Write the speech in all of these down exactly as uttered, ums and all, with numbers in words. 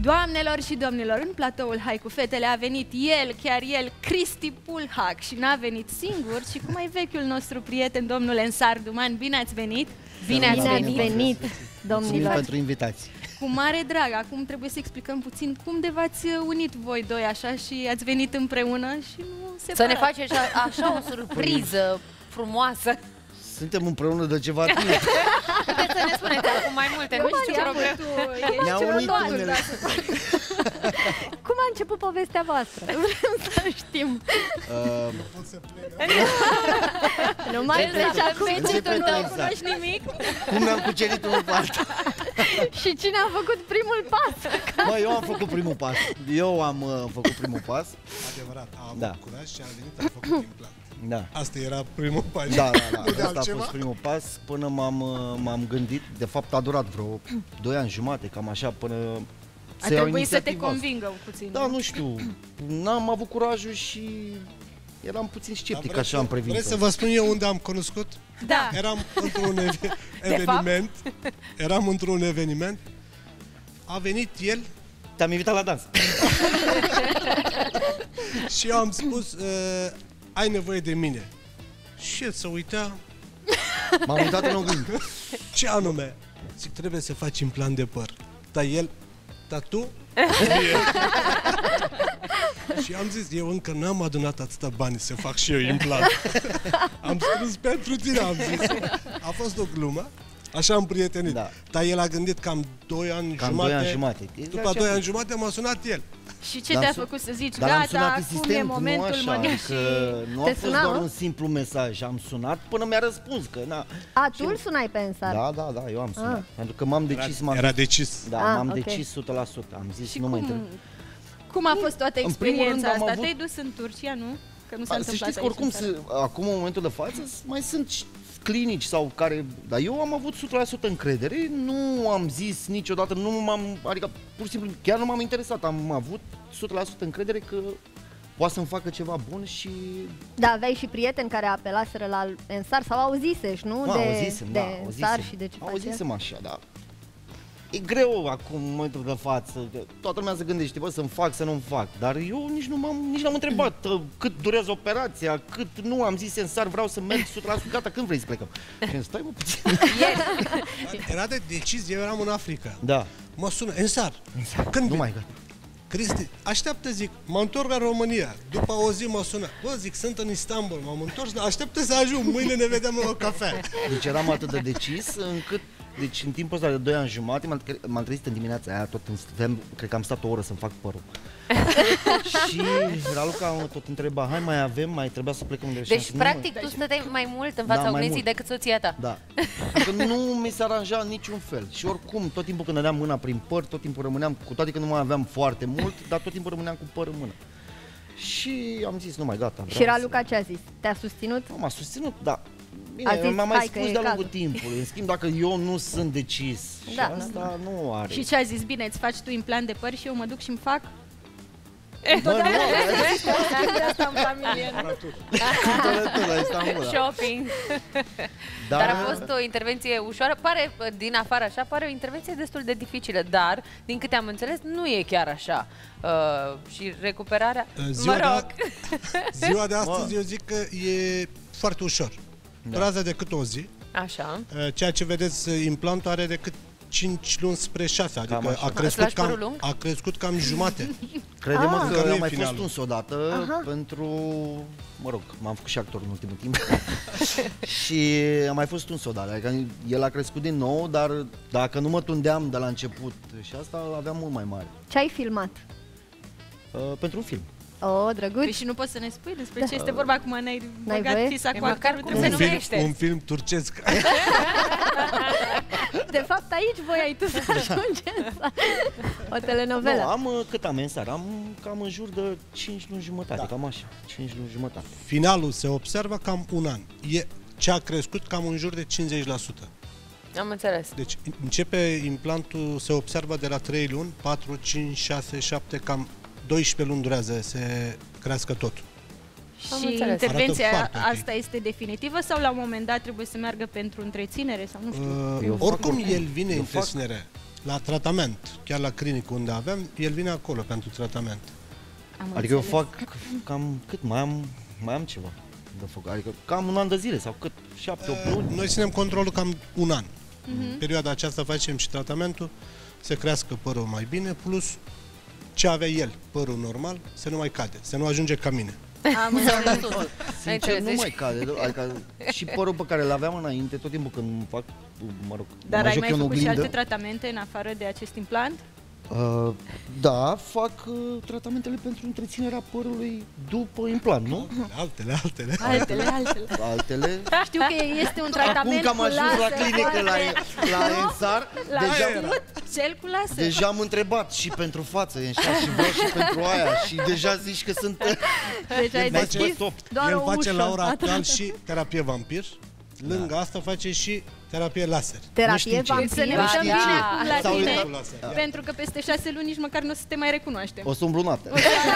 Doamnelor și domnilor, în platoul Hai cu fetele a venit el, chiar el, Cristi Pulhac, și n-a venit singur, ci cu mai vechiul nostru prieten, domnul Ensar Duman. Bine ați venit! Bine ați venit, venit domnilor! Mulțumim pentru invitație. Cu mare drag, acum trebuie să explicăm puțin cum de v-ați unit voi doi așa și ați venit împreună și nu separat. Să ne faceți așa, așa o surpriză frumoasă. Suntem împreună de ceva timp. Puteți să ne spuneți acum mai multe, nu știu ce problemă. Ne-au unit unele. Cum a început povestea voastră? Vrem să știm. Uh, nu mai Deci acum Ce tu nu pretenți, cunoști nimic? cum ne-am cucerit unul pe altul. Și cine a făcut primul pas? Bă, eu am făcut primul pas. Eu am uh, făcut primul pas. Adevărat, a avut Da. curaj și a venit, a făcut implant. Da. Asta era primul pas. Da, da, da. Nu de Asta a altceva? fost primul pas până m-am uh, m-am gândit. De fapt a durat vreo doi ani jumate, cam așa, până A să iau trebuit să te inițiativa asta. convingă puțin. Da, nu știu. N-am avut curajul și eram puțin sceptic Vreți așa în să- Vreți privință. să vă spun eu unde am cunoscut? Da. Eram într-un ev- eveniment. Eram într-un eveniment. A venit el Te-am invitat la dans. și eu am spus uh, ai nevoie de mine. Și el se uita. M-am uitat în oglindă. Ce anume? Zic, trebuie să faci implant de păr. Dar el, dar tu? Și am zis, eu încă n-am adunat atâta bani să fac și eu implant. Am spus pentru tine, am zis. A fost o glumă, așa am prietenit. Da. Dar el a gândit cam doi ani Cam jumate. doi ani jumate. După doi ani jumate m-a sunat el. Și ce L-am te-a sun- făcut să zici, Dar l-am gata, sunat acum e insistent, nu momentul așa, mănânșii? adică nu Te a fost suna, doar mă? un simplu mesaj. Am sunat până mi-a răspuns că na. A, tu îl sunai pe Ensar? Da, da, da, eu am sunat. Ah. Pentru că m-am decis, m-am Era decis. Da, Ah, m-am ok. decis o sută la sută. Am zis Și nu mai cum, trebuie. cum a fost toată În primul rând experiența am asta? avut- Te-ai dus în Turcia, nu? Că nu s-a Să întâmplat știți că aici, oricum, în țară. se, acum în momentul de față, mai sunt și clinici sau care... Dar eu am avut o sută la sută încredere, nu am zis niciodată, nu m-am... Adică pur și simplu chiar nu m-am interesat, am avut o sută la sută încredere că poate să-mi facă ceva bun și... Da, aveai și prieteni care apelaseră la Ensar sau auzisești, nu? Mă, de auzisem, de da, Ensar auzisem. și de ce facea. Auzisem așa, da. E greu acum, în momentul de față, că toată lumea se gândește, bă, să-mi fac, să nu-mi fac, dar eu nici nu m-am, nici n-am întrebat uh, cât durează operația, cât nu, am zis Ensar, vreau să merg o sută la sută, gata, când vrei să plecăm? Și am stai mă puțin. Era de decis, eu eram în Africa. Da, Mă sună, Ensar, când nu vii? mai gata. Cristi, așteaptă, zic, mă întorc la România. După o zi mă sună, bă, zic, sunt în Istanbul, m-am întors, dar așteaptă să ajung, mâine ne vedem la o cafea. Deci eram atât de decis încât, deci în timpul ăsta de doi ani jumate, m-am, m-am trezit în dimineața aia, tot în, stăteam, cred că am stat o oră să-mi fac părul. Și Raluca mă tot întreba, hai mai avem, mai trebuia să plecăm undeva. Și am Deci, zis, "Nu, mă." practic, tu stăteai mai mult în fața Da, mai oglinzii mult. decât soția ta. Da. Că nu mi se aranja în niciun fel. Și oricum, tot timpul când dădeam mâna prin păr, tot timpul rămâneam, cu toate că nu mai aveam foarte mult, dar tot timpul rămâneam cu păr în mână. Și am zis, nu mai gata. Și Raluca ce a zis? Te-a susținut? Nu, m-a susținut, da. A Bine, zis, mi-am mai hai că spus e de-a lungul cazul. timpului. În schimb, dacă eu nu sunt decis, și Da, asta nu are. Și ce a zis? Bine, îți faci tu implant de păr și eu mă duc și îmi fac? Bă, nu, De asta în familie, nu? cumpărături la Istanbul, da. Shopping. Dar a fost o intervenție ușoară, pare, din afară așa, pare o intervenție destul de dificilă, dar, din câte am înțeles, nu e chiar așa. Uh, și recuperarea, Ziua, mă rog, de, ziua de astăzi eu zic că e foarte ușor. Da. Durează decât o zi. așa. Ceea ce vedeți, implantul are decât cinci luni spre șase, adică Cam așa. a crescut, Îți lași părul cam, lung? a crescut cam jumate. Crede-mă Ah. că Încă nu e am mai finalul. fost uns odată pentru, mă rog, m-am făcut și actor în ultimul timp. Și am mai fost uns odată, adică el a crescut din nou, dar dacă nu mă tundeam de la început și asta, îl aveam mult mai mare. Ce ai filmat? Uh, pentru un film. Oh, drăguț! Păi și nu poți să ne spui despre Da. ce este vorba acum, n-ai N-ai băgat voie? fisa E cu măcar actorul, cum trebuie se să un, nu... numește? film, un film turcesc. De fapt, aici voiai tu să ajungi Ensar. O Nu, telenovelă. am uh, cât am Ensar? Am cam în jur de cinci luni jumătate, Da. cam așa, cinci luni jumătate. Finalul se observă cam un an. E ce a crescut cam în jur de cincizeci la sută. Am înțeles. Deci începe implantul, se observă de la trei luni, patru, cinci, șase, șapte, cam doisprezece luni durează să crească totul. Am Și înțeles. intervenția Arată foarte ok. asta este definitivă sau la un moment dat trebuie să meargă pentru întreținere sau nu știu? Uh, Eu fac oricum oricum. el vine Eu în fac. întreținere. la tratament, chiar la clinică unde avem, el vine acolo pentru tratament. Am Adică eu înțeles. fac cam cât mai am, mai am ceva de făcut. Adică cam un an de zile sau cât, șapte, opt luni. Noi ținem controlul cam un an. În perioada aceasta facem și tratamentul, să crească părul mai bine, plus ce avea el, părul normal, să nu mai cade, să nu ajunge ca mine. Am înțeles. Sincer, înțeles, nu deci- mai cade. Adică și părul pe care l-aveam înainte, tot timpul când fac, mă rog, Dar mă ai joc mai eu în făcut și oglindă. alte tratamente în afară de acest implant? Uh, da, fac uh, tratamentele pentru întreținerea părului după implant, nu? Altele, altele. Altele, altele. Altele. Știu că este un Acum tratament că am cu ajuns la laser clinică la, foarte- la Ensar, La deja, cel cu laser. deja am întrebat și pentru față, e așa, și vreau și pentru aia și deja zici că sunt... Deci ai Mi-ai deschis spus top. doar El o face ușă. la ora a actual tratat. și terapie vampir. Lângă asta face și terapie laser. Terapie Nu știi ce. vampir. Să ne Da, uităm da. bine acum la Sau tine, eu- Cu laser. pentru că peste șase luni nici măcar nu o să te mai recunoaștem. O să umblu noaptea.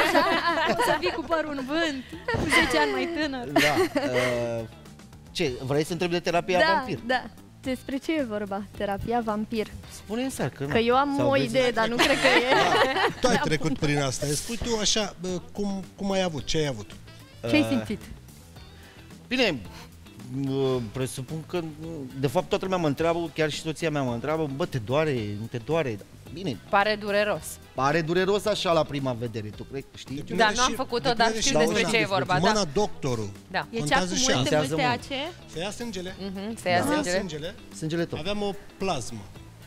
O să vii cu părul în vânt, cu zece ani mai tânăr. Da. Uh, ce, vrei să întrebi de terapia Da, vampir? da. Despre ce e vorba? Terapia vampir. Spune Ensar, că, Că eu am Sau o vezi- idee, dar nu cred că e. Tu ai trecut prin asta. Îți spui tu așa, bă, cum, cum ai avut, ce ai avut? Ce ai Uh, simțit? Bine, uh, presupun că, de fapt, toată lumea mă întreabă, chiar și soția mea mă întreabă, bă, te doare, nu te doare? Bine, Pare dureros. pare dureros așa la prima vedere, tu crezi, știi? Depinde Da, nu am și- făcut-o, depinde dar și știu de despre mâna. ce e vorba, Mâna da. doctorul. Da. E cea Contează cu și multe, contează multe mult. A C? Se ia sângele, Mhm, se ia se ia sângele. sângele, Sângele tot. aveam o plasmă,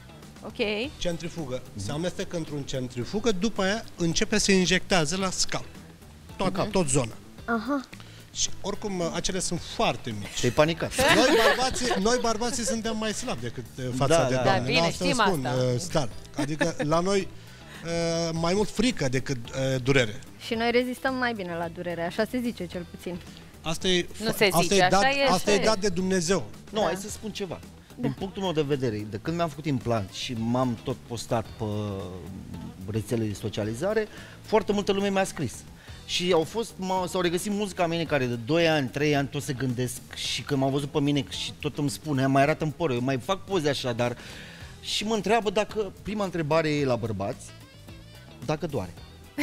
Ok. centrifugă. Se amestecă într-un centrifugă, după aia începe să injectează la scalp. Toată, tot zona. Aha. Și oricum, acele sunt foarte mici. Te-ai panicat. Noi bărbații, noi bărbații suntem mai slabi decât uh, fața Da, de da. doamne. Da, bine, La asta știm spun, asta. uh, Star. Adică la noi uh, mai mult frică decât uh, durere. Și noi rezistăm mai bine la durere, așa se zice cel puțin. Asta e, Nu se asta zice, e așa dat, este. asta e dat de Dumnezeu. Nu, hai să spun ceva. Din punctul meu de vedere, de când mi-am făcut implant și m-am tot postat pe rețelele de socializare, foarte multă lume mi-a scris. Și au fost, m- s-au regăsit mulți ca mine care de doi ani, trei ani tot se gândesc și când m-au văzut pe mine și tot îmi spune, mai arată în părul, eu mai fac poze așa, dar... Și mă întreabă dacă, prima întrebare e la bărbați, dacă doare.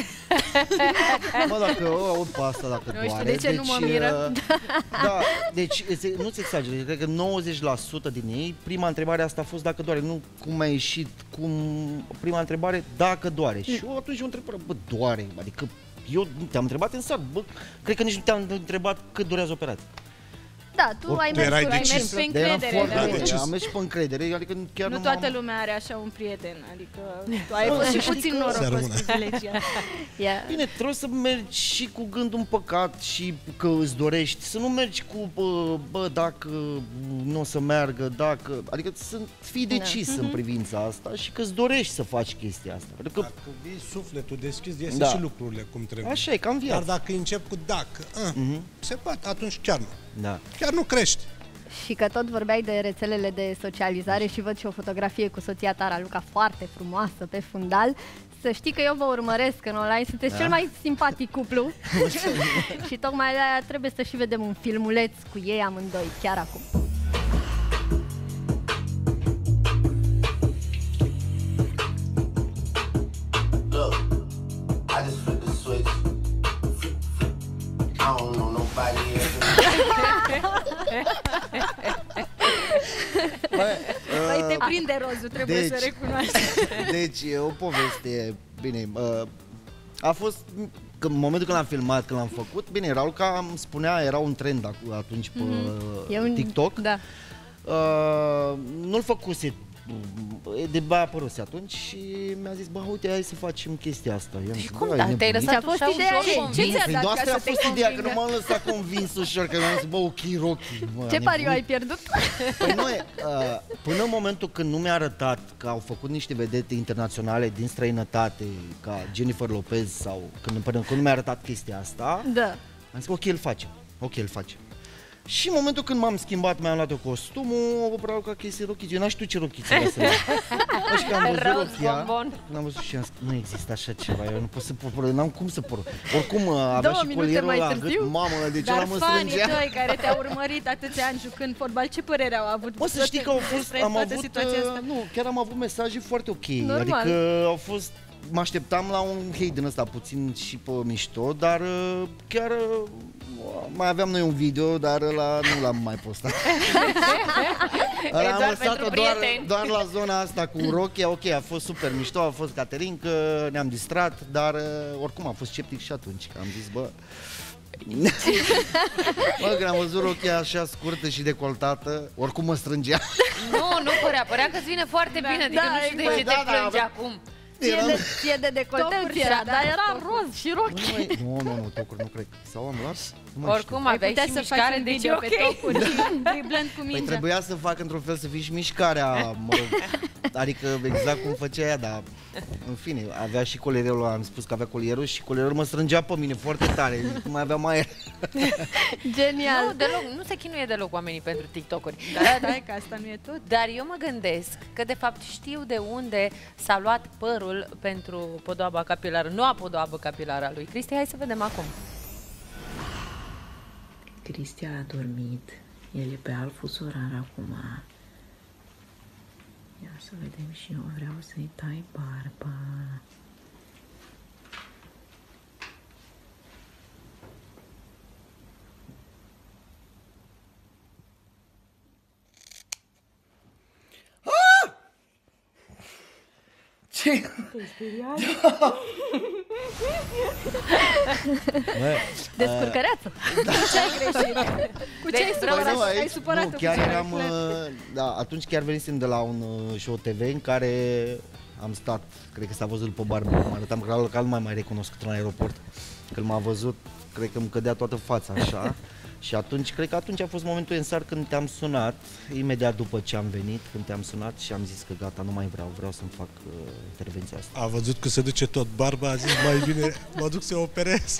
Mă, dacă o aud pe asta, dacă Nu doare... știu de ce nu mă miră. uh, Da, deci este- nu-ți exagerez, cred că nouăzeci la sută din ei, prima întrebare asta a fost dacă doare, nu cum a ieșit, cum... Prima întrebare, dacă doare. Și eu atunci eu întreb, bă, doare, adică eu te-am întrebat în sat, bă, cred că nici nu te-am întrebat cât durează operația. Da, tu Oricum, ai tu mers erai cu Ai decis. mers pe Dar eram încredere. foarte da. de- bine, decis. am mers și pe încredere, adică chiar Nu nu toată m-am- lumea are așa un prieten, adică tu ai Bă, fost să și știi puțin că- Să norocos rămână. privilegiat. Ia. Bine, trebuie să mergi și cu gândul în păcat și că îți dorești, să nu mergi cu, bă, bă dacă nu o să meargă, dacă... Adică să fii decis în privința asta și că îți dorești să faci chestia asta. Pentru că Dacă vii sufletul deschis, iese Da. și lucrurile cum trebuie. așa e, ca în Dar viață. dacă încep cu dacă, a, se poate, atunci chiar nu. Da. Chiar nu crești. Și că tot vorbeai de rețelele de socializare și văd și o fotografie cu soția ta, Raluca, foarte frumoasă pe fundal. Să știi că eu vă urmăresc în online, sunteți Da? cel mai simpatic cuplu. Și tocmai de aia trebuie să și vedem un filmuleț cu ei amândoi, chiar acum. Look, I just flipped the switch. I don't know nobody else. Păi te prinde rozul, trebuie Deci- să recunoaști. Deci e o poveste, bine, uh, a fost, că în momentul când l-am filmat, când l-am făcut, bine, Raluca îmi spunea, era un trend ac- atunci pe E un... TikTok, Da. uh, nu-l făcuse, de băia apăruse atunci și mi-a zis, bă, uite, hai să facem chestia asta. I-am zis, Cum, "Bă, da? ai Te-ai nebunit?" lăsat a fost așa ideea ușor ei. convins? Ce ți-a Păi dat de ca asta a să te fost ideea, că nu convingă? m-am lăsat convins ușor, că mi-am zis, bă, ochii rochi. Mă, Ce a pariu nebunit. ai pierdut? Păi nu e, uh, până în momentul când nu mi-a arătat că au făcut niște vedete internaționale din străinătate, ca Jennifer Lopez sau când, până când nu mi-a arătat chestia asta, Da. am zis, ok, îl facem, ok, îl facem. Și în momentul când m-am schimbat, mi-am luat eu costumul, o vreau ca chestii rochiți. Eu n-aș știu ce rochiți era să le Și că am văzut rochia, n-am văzut și am zis, nu există așa ceva, eu nu pot să pur, n-am cum să pur. Oricum avea și colierul la gât, mamă, de ce l-am înstrângea. Dar fanii tăi care te-au urmărit atâția ani jucând fotbal, ce părere au avut? O să știi că au fost, am avut, nu, chiar am avut mesaje foarte ok, Normal. Adică au fost, mă așteptam la un hate din ăsta puțin și pe mișto, dar chiar mai aveam noi un video, dar ăla nu l-am mai postat. Ăla am lăsat-o doar, doar la zona asta cu rochia, ok, a fost super mișto, a fost Caterinca, ne-am distrat, dar oricum a fost sceptic și atunci, că am zis, bă... Bă, când am văzut rochia așa scurtă și decoltată, oricum mă strângea. Nu, nu părea, părea că-ți vine foarte bine, adică da, nu știu de exact. ce Da, te da, plângi da. acum. Ție Eram- de, ție de decolte Tocuri era, și-a dar dat era tocuri. roz și rochi. Nu, mai, nu, nu, nu, tocuri nu cred. Sau am luat? Nu mai Oricum Ai aveai putea și să faci mișcare, un deci e video pe ok. tocuri și driblând cu Păi mingea. trebuia să fac într-un fel să fie și mișcarea, mă rog, adică exact cum făcea ea, dar în fine, avea și colierul, am spus că avea colierul și colierul mă strângea pe mine foarte tare, nu mai aveam aer. Genial. Nu, deloc, nu se chinuie deloc oamenii pentru TikTok-uri. Da, da, că asta nu e tot. Dar eu mă gândesc că de fapt știu de unde s-a luat părul pentru podoaba capilară, noua podoabă capilară a lui Cristi. Hai să vedem acum. Cristi a dormit, el e pe alt fus orar acum. Ia să vedem și eu, vreau să-i tai barba. Ce? Descurcăreață. Ce ai greșit? Cu ce ai Deci, vreau supărat? nu, aici, Ai supărat nu, chiar eram, uh, da, atunci chiar venisem de la un uh, show T V în care am stat, cred că s-a văzut pe barbă, mă arătam că că nu mai mai recunoscut în aeroport, când m-a văzut, cred că îmi cădea toată fața așa. Și atunci, cred că atunci a fost momentul Ensar când te-am sunat, imediat după ce am venit, când te-am sunat și am zis că gata, nu mai vreau, vreau să-mi fac uh, intervenția asta. A văzut că se duce tot barba, a zis mai bine mă duc să operez.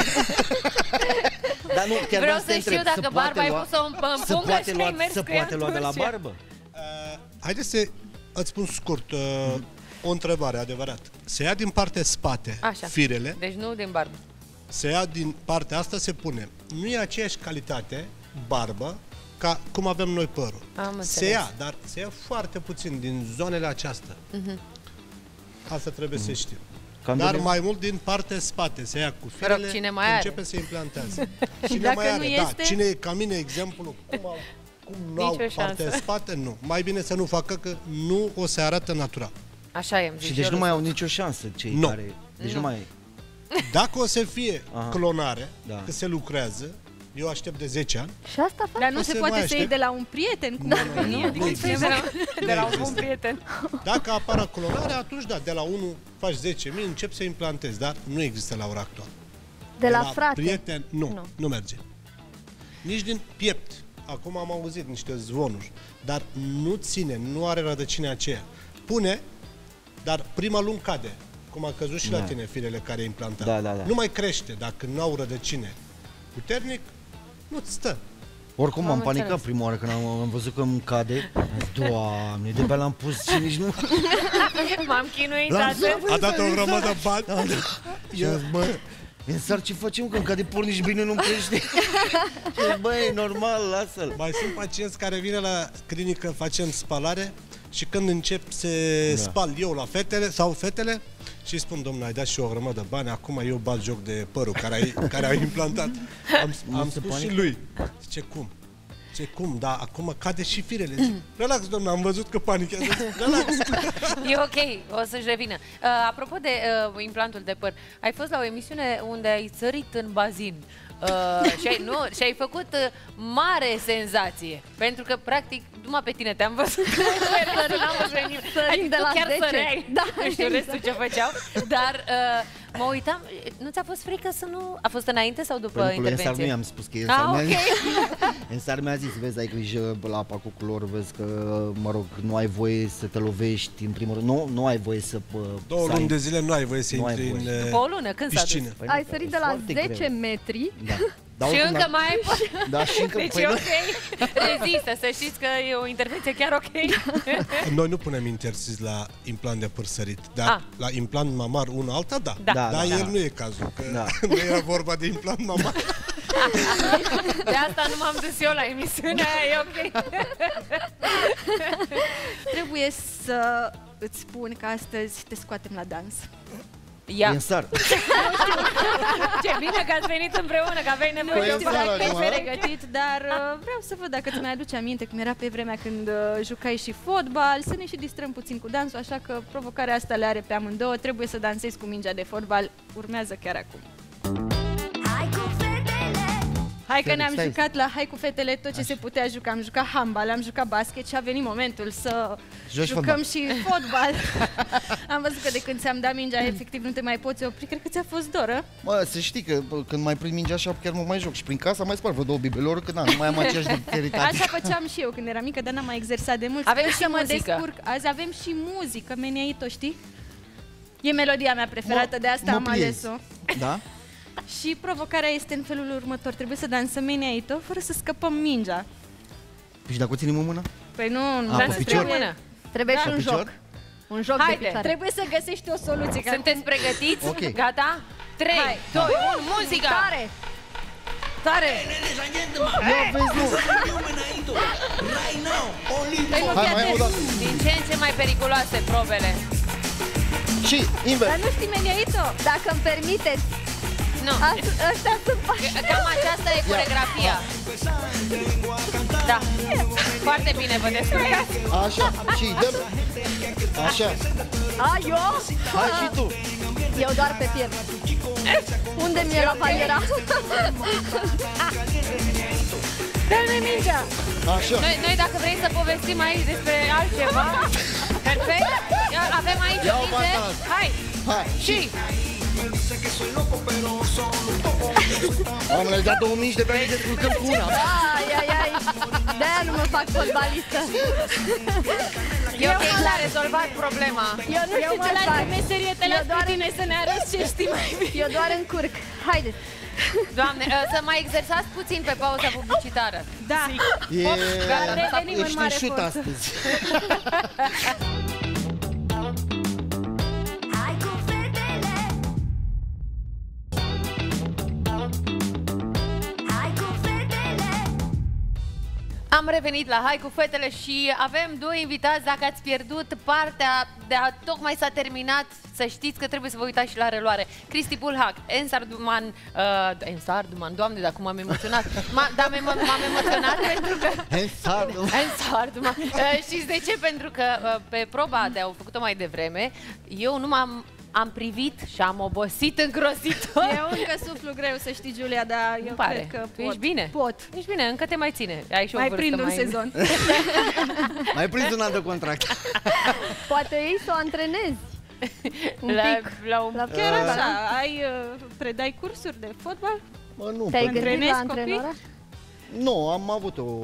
Dar nu, chiar Vreau să să te știu întreb, dacă se barba poate ai lua- pus-o în pă- în se pungă poate și lua, ai mers se cu ea poate lua de la Turcia. barbă? Uh, haideți să îți spun scurt uh, o întrebare adevărat. Se ia din partea spate Așa. firele, Deci nu din barbă. se ia din partea asta, se pune. Nu e aceeași calitate barbă ca cum avem noi părul. Am se înțeles. ia, dar se ia foarte puțin din zonele acestea. Mhm. Asta trebuie să știu. Cam Dar de- mai mult din partea spate se ia cu firele, cine mai are? începe să implantează. Cine dacă mai nu are, este? da. Cine e ca mine, exemplu, cum au cum nu au Nicio partea șansă. spate, nu. Mai bine să nu facă, că nu o să arată natural. Așa e, Și deci nu mai au nicio șansă cei Nu. care... Deci nu, Nu. mai... Dacă o să fie Aha. clonare, Da. că se lucrează, eu aștept de zece ani, Și asta fac? Dar nu O se să poate mai să iei aștept. de la un prieten, cum Nu, ar nu, veni? nu, Adică nu trebuie există. să- de la un există. bun prieten. dacă apară clonare, atunci da, de la unul faci zece mii, încep să implantezi, dar nu există la ora actuală. De la frate. prieten, nu, Nu. nu, nu merge. Nici din piept. Acum am auzit niște zvonuri, dar nu ține, nu are rădăcina aceea. Pune, dar prima lună cade, cum a căzut și Da. la tine firele care implantat. Da, da, da. Nu mai crește dacă nu au rădăcine puternic, nu-ți stă. Oricum Am am panicat înțeles. prima oară când am, am văzut că îmi cade. Am zis, Doamne, de pe l-am pus și nici nu... M-am chinuit L-am atât. zis, A dat o grămadă de bani. Da, da. Și am zis, bă, Ensar, ce facem, că îmi cade por, nici bine nu-mi crește. Și bă, e normal, lasă-l. Mai sunt pacienți care vine la clinică, facem spalare și când încep să Da. spal eu la fetele sau fetele și îi spun, domnule, ai dat și o grămadă de bani, acum eu bat joc de părul care ai, care ai implantat. Am, Nu am se spus și panică? lui. Zice, cum? Ce cum? Da, acum cade și firele. Zic, relax, domnule, am văzut că panichează. Relax. E ok, o să-și revină. Uh, apropo de uh, implantul de păr, ai fost la o emisiune unde ai sărit în bazin uh, și, ai, nu, și ai făcut uh, mare senzație. Pentru că, practic, numai pe tine te-am văzut. N-am văzut pe nimeni. Sărim Adică de tu la chiar zece. săreai. Da, Nu știu restul exact. ce făceau. Dar uh, mă uitam, nu ți-a fost frică să nu... A fost înainte sau după Pentru că lui Ensar intervenție? nu i-am spus că Ensar Ah, mi-a ok. zis. Ensar mi-a zis, vezi, ai grijă la apa cu culor, vezi că, mă rog, nu ai voie să te lovești, în primul rând, nu, nu ai voie să... Bă, Două să ai- luni de zile nu ai voie să Nu ai intri în voie. uh, După o lună, când s-a dus? piscină. Păi Ai nu, sărit e de la foarte zece greu. metri Da. Dar Și oricum, încă da- mai ai... Da, și încă... Deci păi e nu- ok? Rezistă, să știți că e o intervenție chiar ok. Noi nu punem interzis la implant de păr sărit, dar Ah. la implant mamar una alta, da. Da. Da, Dar da, el da. nu e cazul, că Da. nu era vorba de implant mamar. De asta nu m-am dus eu la emisiunea aia, e ok. Trebuie să îți spun că astăzi te scoatem la dans. Ia, E în sar. ce bine că ați venit împreună, că aveai nevoie Păi, de o în Știu sar dacă acum, ești a? pregătit, dar uh, vreau să văd dacă îți mai aduce aminte cum era pe vremea când uh, jucai și fotbal, să ne și distrăm puțin cu dansul, așa că provocarea asta le are pe amândouă, trebuie să dansezi cu mingea de fotbal, urmează chiar acum. Hai că Felix, ne-am stai. jucat la Hai cu fetele tot ce se putea juca. Am jucat handbal, am jucat basket și a venit momentul să Joci jucăm fotbal. și fotbal. Am văzut că de când ți-am dat mingea, efectiv nu te mai poți opri. Cred că ți-a fost doră. Mă, să știi că bă, când mai prind mingea așa, chiar mă mai joc. Și prin casa mai spar vreo două bibelori, că na, nu mai am aceeași dexteritate. Așa făceam și eu când eram mică, dar n-am mai exersat de mult. Avem Sper și să mă muzică. descurc. Azi avem și muzică, Meniaito, știi? E melodia mea preferată, Mă- de asta mă am pliez. ales-o. Da? Și provocarea este în felul următor. Trebuie să dansăm Meniaito fără să scăpăm mingea. Păi și dacă o ținem în mână? Păi nu, nu A, Dar cu să picior? trebuie. Trebuie Da. și un Pe picior? joc. Un joc Haide, de picioare. trebuie să găsești o soluție. că Sunteți pregătiți? Ok. Gata? trei, Hai. doi, unu, muzica! Tare! Tare! Ia vezi, nu! Păi nu, Hai, fii mai am o atent. dată. Din ce în ce mai periculoase probele. Și invers. Dar nu știi Meniaito? Dacă îmi permiteți, Nu, as- ăștia sunt pași. cam aceasta e coregrafia. Da, foarte bine vă descurcați. Așa, și dăm. Așa. A, eu? Hai și tu. Eu doar pe piept. Unde mi-e la paliera? Dă-ne mingea! Așa. Noi, noi dacă vrei să povestim aici despre altceva, perfect, Ia, avem aici Ia-o o pe minge. asta. Hai, Hai. și Am le dat două mingi de pe aici, descurcăm cu una. Ai, ai, ai. De-aia nu mă fac fotbalistă. e ok, s-a rezolvat problema. Eu nu Eu știu mă ce las fac. de meserie, te Eu las pe doar- tine să ne arăți ce știi mai bine. Eu doar încurc. Haideți. Doamne, uh, să mai exersați puțin pe pauza publicitară. Da. E... Gata, revenim în Ești mare în șut forță. astăzi. Hai cu fetele. Hai cu fetele. Am revenit la Hai cu fetele și avem doi invitați. Dacă ați pierdut partea de a tocmai s-a terminat, să știți că trebuie să vă uitați și la reluare. Cristi Pulhac, Ensar Duman, uh, Ensar Duman, Doamne, dacă m-am emoționat. M-a, da, m-am m-am emoționat pentru că... Ensar, Ensar Duman. Uh, știți de ce? Pentru că uh, pe proba de au făcut-o mai devreme, eu nu m-am am privit și am obosit îngrozitor. Eu încă suflu greu, să știi, Giulia, dar eu pare. cred că Tu pot. ești bine? Pot. Ești bine, încă te mai ține. Ai și o Mai vârstă prind un mai... sezon. mai prins un an de contract. Poate ei să o antrenezi. Un La, pic. la un... La Chiar fotbal, așa, da? ai, uh, predai cursuri de fotbal? Mă, nu, Te-ai pentru- gândit Antrenezi la copii? antrenora? Nu, am avut o,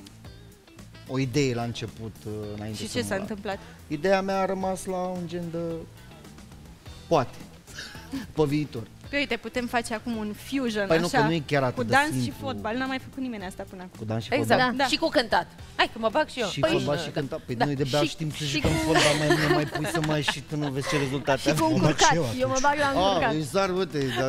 o idee la început, uh, înainte Și să ce mă s-a la- întâmplat? Ideea mea a rămas la un gen de... Poate. Pe viitor. Păi uite, putem face acum un fusion, Păi nu, așa, că nu e chiar atât cu de dans și simplu. fotbal. N-a mai făcut nimeni asta până acum. Cu dans și Exact, fotbal. Da. și cu cântat. Hai că mă bag și eu. Și Păi, fotbal și- și cânta. Păi da. noi de-abia Și- știm să și jucăm cu- fotbal, mai mine mai pui să mai și tu nu vezi ce rezultate Și cu avem. încurcat. eu Eu mă atunci. bag la încurcat. Ah, Ensar, uite, da.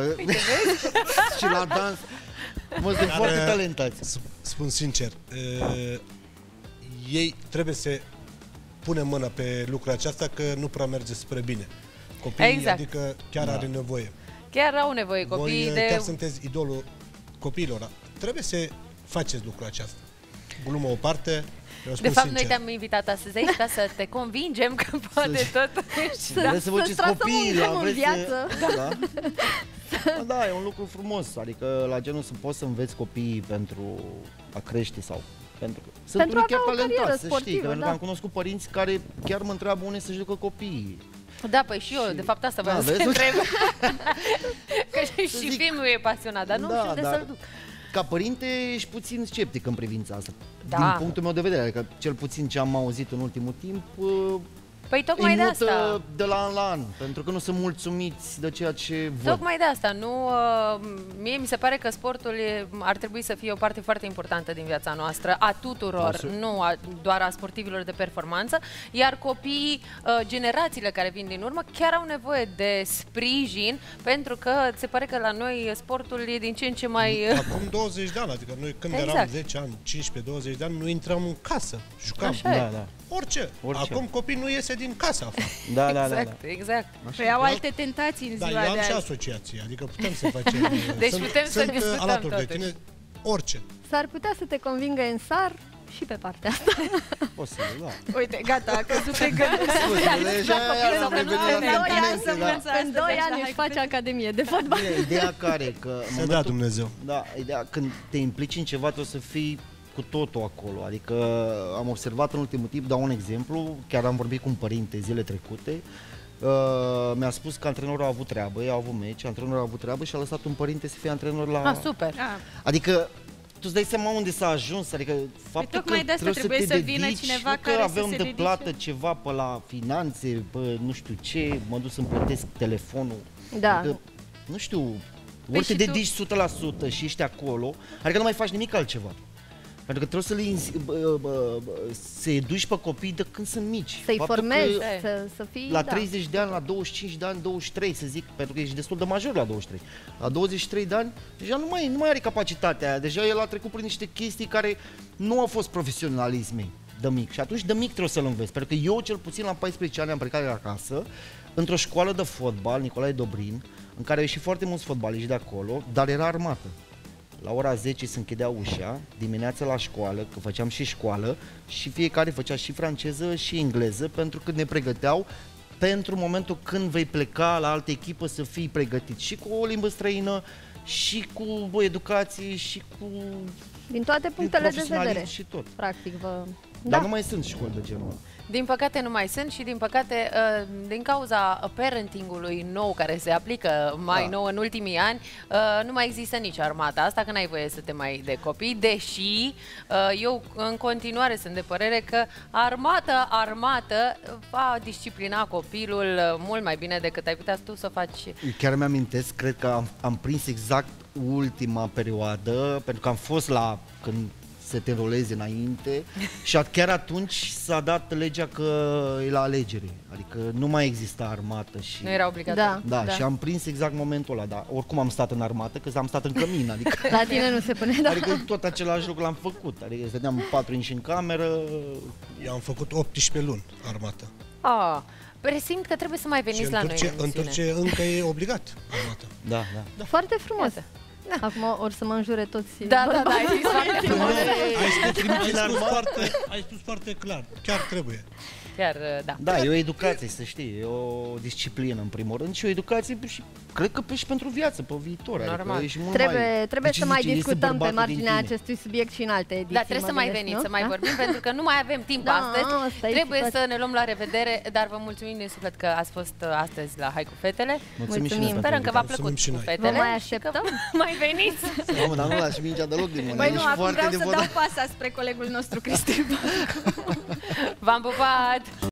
Și la dans. Mă, sunt Dar, foarte uh, talentați. s- Spun sincer, uh, ei trebuie să pune mână pe lucrul acesta că nu prea merge spre bine. Copiii, Exact. adică chiar Da. are nevoie. Chiar au nevoie copiii Voi uh, de... chiar sunteți idolul copiilor. Trebuie să faceți lucrul acesta. Glumă o parte, eu spun De fapt, sincer. noi te-am invitat astăzi aici ca să te convingem că poate totuși... Da, vreți să vă duceți trasăm copiii un la drum în vreți viață. Să... Da. Da, da, e un lucru frumos. Adică la genul să poți să înveți copiii pentru a crește sau pentru că sunt Pentru unii a chiar avea o carieră talentați, să știi, sportivă, că pentru că da. am cunoscut părinți care chiar mă întreabă unde să jucă copiii. Da, păi și eu, de fapt asta vreau Da, să vezi? întreb. Că și zic. filmul e pasionat, dar nu Da, știu unde dar- să-l duc. Ca părinte ești puțin sceptic în privința asta. Da. Din punctul meu de vedere, adică cel puțin ce am auzit în ultimul timp, uh, Păi tocmai îi de mută asta. de la an la an, pentru că nu sunt mulțumiți de ceea ce văd. Tocmai de asta, nu, uh, mie mi se pare că sportul e, ar trebui să fie o parte foarte importantă din viața noastră, a tuturor, Absolut. nu a, doar a sportivilor de performanță, iar copiii, uh, generațiile care vin din urmă, chiar au nevoie de sprijin, pentru că se pare că la noi sportul e din ce în ce mai... uh, Acum douăzeci de ani, adică noi când Exact. eram zece ani, cincisprezece douăzeci de ani, nu intram în casă, jucam. Așa e. Da, da. Orice. Orice. Acum copii nu iese din casă afară. Da, da, da, da. Exact, exact. Păi au alte tentații în Da, ziua eu am de și azi. asociație, adică putem să facem... Deci sunt, putem să sunt discutăm alături de totuși. tine orice. S-ar putea să te convingă în sar și pe partea asta. Posibil, da. Uite, gata, a căzut pe gând. Deja copilul am să revenit nu- la în doi ani sentimente, să da. învăț În doi ani își face academie de fotbal. Bine, ideea care e că în Să dea momentul, Dumnezeu. da, ideea când te implici în ceva trebuie să fii cu totul acolo. Adică am observat în ultimul timp, dau un exemplu, chiar am vorbit cu un părinte zile trecute. Uh, mi-a spus că antrenorul a avut treabă, ei au avut meci, antrenorul a avut treabă și a lăsat un părinte să fie antrenor la... Ah, super. Ah, Adică tu îți dai seama unde s-a ajuns, adică faptul tocmai că de asta trebuie, trebuie să te să vină dedici, cineva nu care că să avem se de dedice. plată ceva pe la finanțe, pe nu știu ce, mă duc să-mi plătesc telefonul. Da. Adică, nu știu, Păi ori te și tu- dedici o sută la sută și ești acolo, adică nu mai faci nimic altceva. Pentru că trebuie să le inzi- bă, bă, bă, să educi pe copii de când sunt mici. Să-i Faptul formezi, că să, să fii... la da. treizeci de ani, la douăzeci și cinci de ani, douăzeci și trei să zic, pentru că ești destul de major la douăzeci și trei. La douăzeci și trei de ani, deja nu mai, nu mai are capacitatea aia, deja el a trecut prin niște chestii care nu au fost profesionalisme de mic. Și atunci de mic trebuie să-l înveți, pentru că eu cel puțin la paisprezece ani am plecat de acasă, într-o școală de fotbal, Nicolae Dobrin, în care au ieșit foarte mulți fotbaliști de acolo, dar era armată. La ora zece se închidea ușa, dimineața la școală, că făceam și școală, și fiecare făcea și franceză și engleză, pentru că ne pregăteau pentru momentul când vei pleca la altă echipă să fii pregătit și cu o limbă străină, și cu bă, educație, și cu Din toate punctele de profesionalism vedere. și tot. Practic, vă... Dar nu mai sunt școli de genul ăla. Din păcate nu mai sunt și din păcate uh, din cauza parentingului nou care se aplică mai Da. nou în ultimii ani, uh, nu mai există nici armata asta, că n-ai voie să te mai de copii, deși uh, eu în continuare sunt de părere că armată, armată va disciplina copilul uh, mult mai bine decât ai putea tu să faci. Chiar mi-amintesc, cred că am, am prins exact ultima perioadă, pentru că am fost la când să te înrolezi înainte și chiar atunci s-a dat legea că e la alegere, adică nu mai exista armată și... Nu era obligatoriu. Da, Da. și am prins exact momentul ăla, dar oricum am stat în armată, că am stat în cămin, adică... La tine nu se pune, da. Adică tot același lucru l-am făcut, adică stăteam patru inși în cameră... Eu am făcut optsprezece luni armată. Ah, presimt că trebuie să mai Și veniți în la noi Turcia, în în emisiune. Turcia încă e obligat armată. Da, da. Foarte frumos. Iată. Acum or să mă înjure toți. Da, da, da, ai zis foarte frumos. Ai spus, trimiți ai, în spus armată? foarte, ai spus foarte clar, chiar trebuie. Chiar, uh, da. Da, e o educație, să știi, e o disciplină în primul rând și o educație și cred că și pentru viață, pe viitor. Normal. Adică ești mult Trebuie, mai... trebuie De ce să mai zice, iese discutăm pe bărbatul din marginea tine. acestui subiect și în alte ediții. Da, trebuie mă să mai gândesc, veniți, nu? să mai Da? vorbim, pentru că nu mai avem timp Da, astăzi. asta e Trebuie situația. să ne luăm la revedere, dar vă mulțumim din suflet că ați fost uh, astăzi la Hai cu fetele. Mulțumim și noi Mulțumim. pentru Sperăm că v-a invitație. plăcut Mulțumim și cu noi. fetele. Vă mai și că așteptăm? mai veniți. Mamă, dar nu lași mingea deloc din mână, Băi, ești nu, acum foarte vreau să devotat. dau pasa spre colegul nostru, Cristi. V-am pupat!